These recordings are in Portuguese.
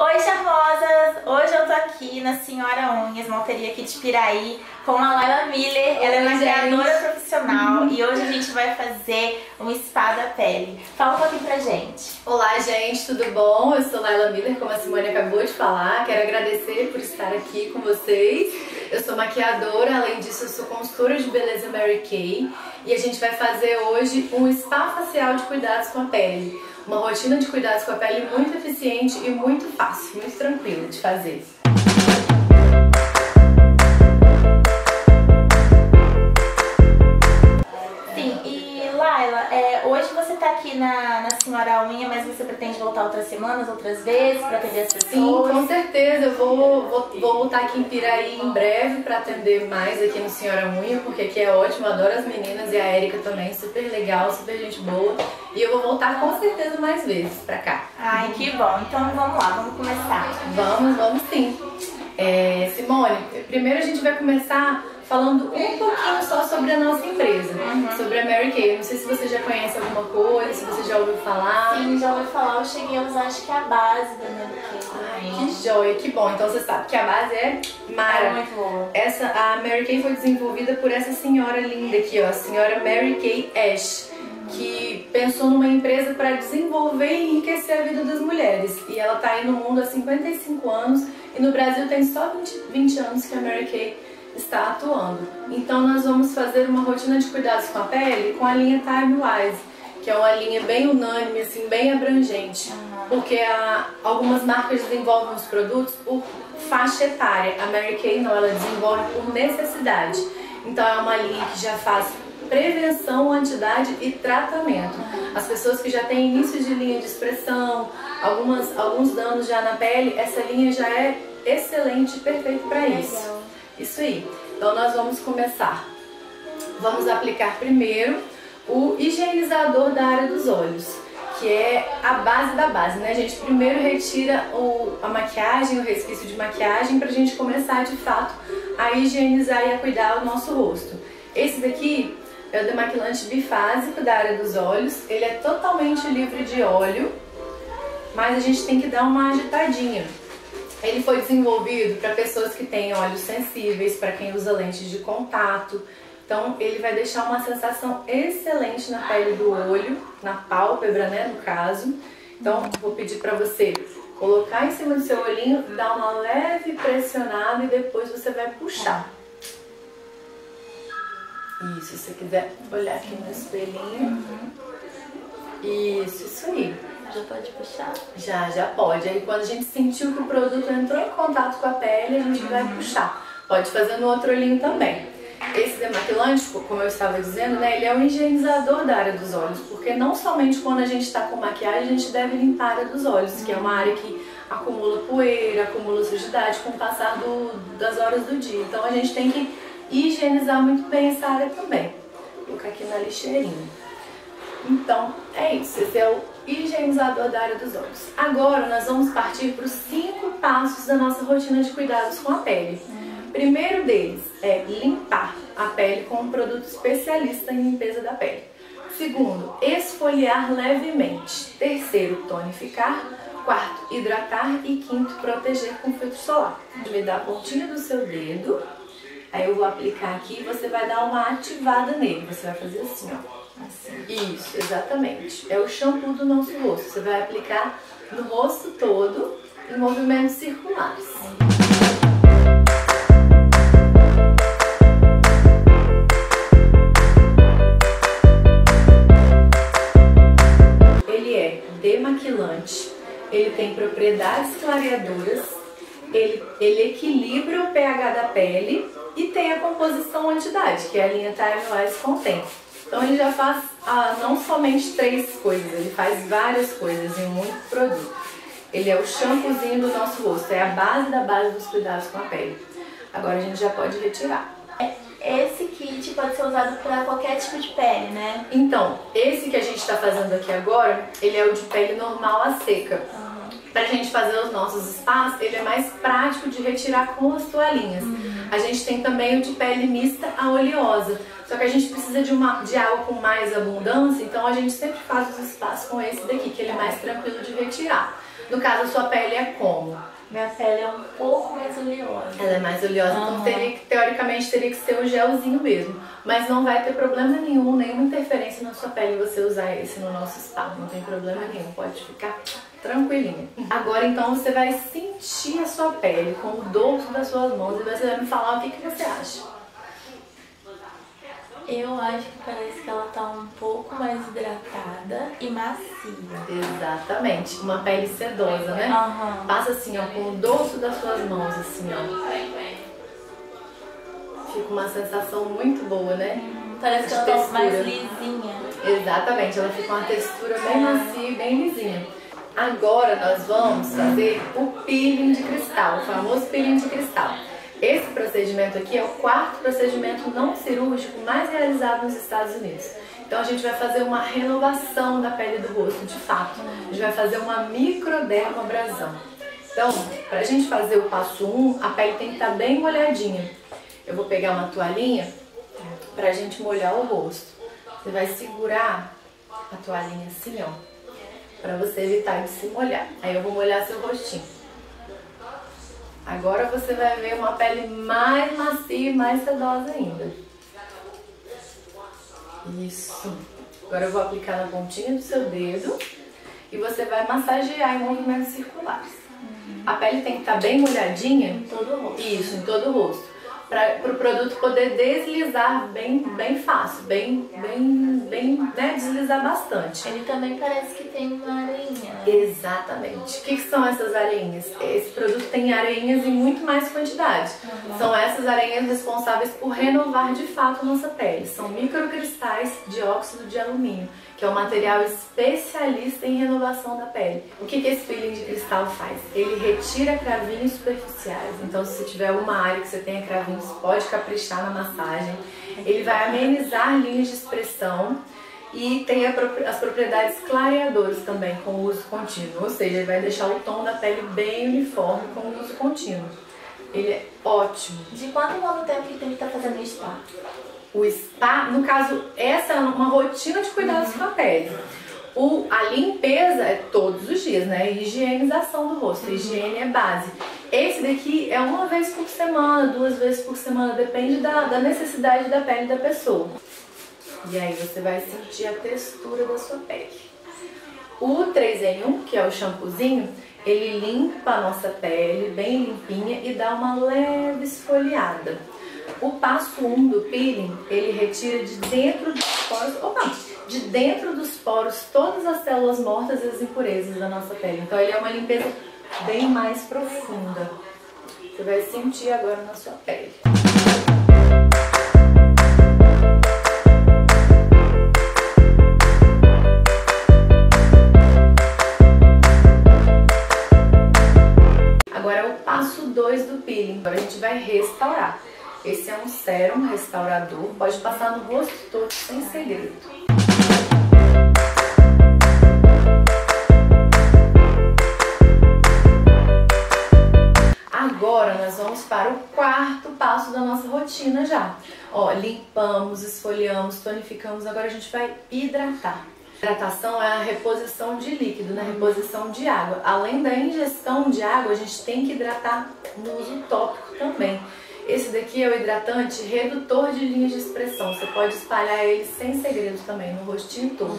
Oi, charmosas! Hoje eu tô aqui na Senhora Unhas, malteria aqui de Piraí, com a Laila Miller. Ela é maquiadora profissional e hoje a gente vai fazer um spa da pele. Fala um pouquinho pra gente. Olá, gente, tudo bom? Eu sou Laila Miller, como a Simone acabou de falar. Quero agradecer por estar aqui com vocês. Eu sou maquiadora, além disso eu sou consultora de beleza Mary Kay. E a gente vai fazer hoje um spa facial de cuidados com a pele. Uma rotina de cuidados com a pele muito eficiente e muito fácil, muito tranquila de fazer. Sim, e Laila, hoje você tá aqui na Senhora Unha, mas você pretende voltar outras semanas, outras vezes, para atender as pessoas? Sim, com certeza. Eu vou voltar aqui em Piraí em breve para atender mais aqui no Senhora Unha, porque aqui é ótimo, eu adoro as meninas e a Erika também, super legal, super gente boa. E eu vou voltar com certeza mais vezes pra cá. Ai, que bom. Então vamos lá, vamos começar. Vamos sim. Simone, primeiro a gente vai começar falando um pouquinho só sobre a nossa empresa, sobre a Mary Kay. Não sei se você já conhece alguma coisa, se você já ouviu falar. Sim, já ouvi falar. Eu cheguei a usar, acho que a base da Mary Kay. Ai, que joia, que bom. Então você sabe que a base é mara. É muito boa. A Mary Kay foi desenvolvida por essa senhora linda aqui, ó, a senhora Mary Kay Ash, que pensou numa empresa para desenvolver e enriquecer a vida das mulheres. E ela tá aí no mundo há 55 anos e no Brasil tem só 20 anos que a Mary Kay está atuando. Então nós vamos fazer uma rotina de cuidados com a pele com a linha Time Wise, que é uma linha bem unânime, assim, bem abrangente, porque algumas marcas desenvolvem os produtos por faixa etária. A Mary Kay não, ela desenvolve por necessidade. Então é uma linha que já faz prevenção, antidade e tratamento. As pessoas que já têm início de linha de expressão, alguns danos já na pele, essa linha já é excelente e perfeita para isso. Isso aí. Então nós vamos começar. Vamos aplicar primeiro o higienizador da área dos olhos, que é a base da base, né, gente? Primeiro retira a maquiagem, o resquício de maquiagem, pra gente começar de fato a higienizar e a cuidar do nosso rosto. Esse daqui é o demaquilante bifásico da área dos olhos. Ele é totalmente livre de óleo, mas a gente tem que dar uma agitadinha. Ele foi desenvolvido para pessoas que têm olhos sensíveis, para quem usa lentes de contato. Então ele vai deixar uma sensação excelente na pele do olho, na pálpebra, né, no caso. Então vou pedir para você colocar em cima do seu olhinho, dar uma leve pressionada e depois você vai puxar. Isso, se você quiser olhar aqui no espelhinho. Isso aí. Já pode puxar? Já pode. Aí quando a gente sentiu que o produto entrou em contato com a pele, a gente vai puxar. Pode fazer no outro olhinho também. Esse demaquilante, como eu estava dizendo, né, ele é um higienizador da área dos olhos, porque não somente quando a gente está com maquiagem a gente deve limpar a área dos olhos, que é uma área que acumula poeira, acumula sujidade com o passar das horas do dia. Então a gente tem que higienizar muito bem essa área também. Vou colocar aqui na lixeirinha. Então é isso, esse é o higienizador da área dos olhos. Agora nós vamos partir para os 5 passos da nossa rotina de cuidados com a pele. Primeiro deles é limpar a pele com um produto especialista em limpeza da pele. Segundo, esfoliar levemente. Terceiro, tonificar. Quarto, hidratar. E quinto, proteger com filtro solar. Vai dar a pontinha do seu dedo. Aí eu vou aplicar aqui e você vai dar uma ativada nele. Você vai fazer assim, ó. Assim. Isso, exatamente. É o shampoo do nosso rosto. Você vai aplicar no rosto todo em movimentos circulares. Ele é demaquilante, ele tem propriedades clareadoras, ele equilibra o pH da pele e tem a composição anti-idade, que é a linha Time Wise contém. Então ele já faz não somente 3 coisas, ele faz várias coisas em muito produto. Ele é o shampoozinho do nosso rosto, é a base da base dos cuidados com a pele. Agora a gente já pode retirar. Esse kit pode ser usado para qualquer tipo de pele, né? Então, esse que a gente está fazendo aqui agora, ele é o de pele normal a seca. Pra gente fazer os nossos spas, ele é mais prático de retirar com as toalhinhas. A gente tem também o de pele mista a oleosa. Só que a gente precisa de água com mais abundância, então a gente sempre faz os spas com esse daqui, que ele é mais tranquilo de retirar. No caso, a sua pele é como? Minha pele é um pouco mais oleosa. Ela é mais oleosa, então teoricamente teria que ser o gelzinho mesmo. Mas não vai ter problema nenhum, nenhuma interferência na sua pele você usar esse no nosso spa. Não tem problema nenhum, pode ficar tranquilinha. Agora então você vai sentir a sua pele com o dorso das suas mãos e você vai me falar o que você acha. Eu acho que parece que ela tá um pouco mais hidratada e macia. Exatamente, uma pele sedosa, né? Passa assim, ó, com o dorso das suas mãos, assim, ó. Fica uma sensação muito boa, né? Parece que ela tá mais lisinha. Exatamente, ela fica uma textura bem macia e bem lisinha. Agora nós vamos fazer o peeling de cristal, o famoso peeling de cristal. Esse procedimento aqui é o quarto procedimento não cirúrgico mais realizado nos Estados Unidos. Então a gente vai fazer uma renovação da pele do rosto, de fato. A gente vai fazer uma microdermabrasão. Então, pra gente fazer o passo 1, a pele tem que estar bem molhadinha. Eu vou pegar uma toalhinha pra gente molhar o rosto. Você vai segurar a toalhinha assim, ó, pra você evitar de se molhar. Aí eu vou molhar seu rostinho. Agora você vai ver uma pele mais macia e mais sedosa ainda. Isso. Agora eu vou aplicar na pontinha do seu dedo e você vai massagear em movimentos circulares. A pele tem que estar bem molhadinha. Em todo o rosto. Isso, em todo o rosto. Para o produto poder deslizar bem fácil, né, deslizar bastante. Ele também parece que tem uma areinha, né? Exatamente. O que são essas areinhas? Esse produto tem areinhas em muito mais quantidade. São essas areinhas responsáveis por renovar de fato a nossa pele. São microcristais de óxido de alumínio, que é um material especialista em renovação da pele. O que esse peeling de cristal faz? Ele retira cravinhos superficiais. Então, se tiver alguma área que você tenha cravinhos, pode caprichar na massagem. Ele vai amenizar linhas de expressão e tem as propriedades clareadoras também com o uso contínuo. Ou seja, ele vai deixar o tom da pele bem uniforme com o uso contínuo. Ele é ótimo. De quanto em quanto tempo que tem que estar fazendo o spa? O spa, no caso, essa é uma rotina de cuidados com a pele. A limpeza é todos os dias, né? Higienização do rosto, higiene é base. Esse daqui é uma vez por semana, 2 vezes por semana, depende da necessidade da pele da pessoa. E aí você vai sentir a textura da sua pele. O 3 em 1, que é o shampoozinho, ele limpa a nossa pele bem limpinha e dá uma leve esfoliada. O passo 1 do peeling, ele retira de dentro dos poros, todas as células mortas e as impurezas da nossa pele. Então ele é uma limpeza bem mais profunda. Você vai sentir agora na sua pele. Agora é o passo 2 do peeling. Agora a gente vai restaurar. Esse é um sérum restaurador, pode passar no rosto todo sem segredo. Agora nós vamos para o quarto passo da nossa rotina já. Ó, limpamos, esfoliamos, tonificamos, agora a gente vai hidratar. Hidratação é a reposição de líquido, né? Reposição de água. Além da ingestão de água, a gente tem que hidratar no uso tópico também. Esse daqui é o hidratante redutor de linhas de expressão. Você pode espalhar ele sem segredo também, no rostinho todo.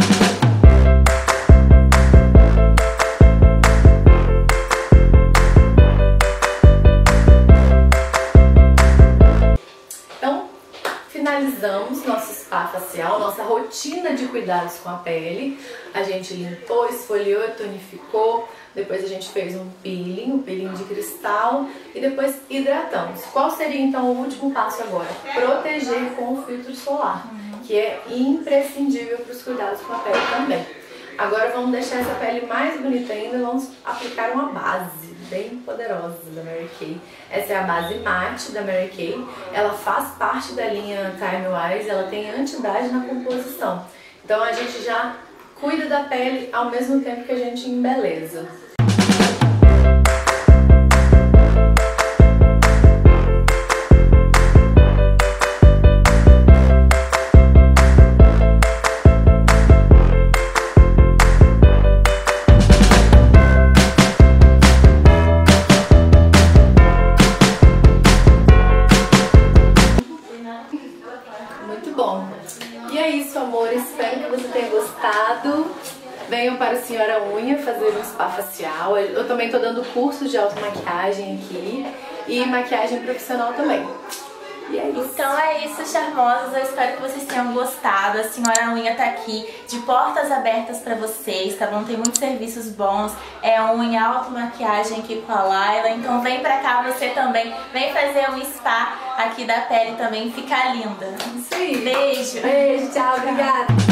Então, finalizamos nosso spa facial, nossa rotina de cuidados com a pele. A gente limpou, esfoliou, tonificou. Depois a gente fez um peeling de cristal e depois hidratamos. Qual seria então o último passo agora? Proteger com o filtro solar, que é imprescindível para os cuidados com a pele também. Agora vamos deixar essa pele mais bonita ainda, vamos aplicar uma base bem poderosa da Mary Kay. Essa é a base mate da Mary Kay. Ela faz parte da linha Time Wise, ela tem anti-idade na composição. Então a gente já cuida da pele ao mesmo tempo que a gente embeleza. para o Senhora Unha fazer um spa facial. Eu também tô dando cursos de automaquiagem aqui e maquiagem profissional também. E é isso. Então é isso, charmosas. Eu espero que vocês tenham gostado. A Senhora Unha tá aqui de portas abertas pra vocês, tá bom? Tem muitos serviços bons. É unha, automaquiagem aqui com a Laila. Então vem pra cá você também. Vem fazer um spa aqui da pele também. Ficar linda. Isso aí. Beijo. Beijo, tchau, obrigada.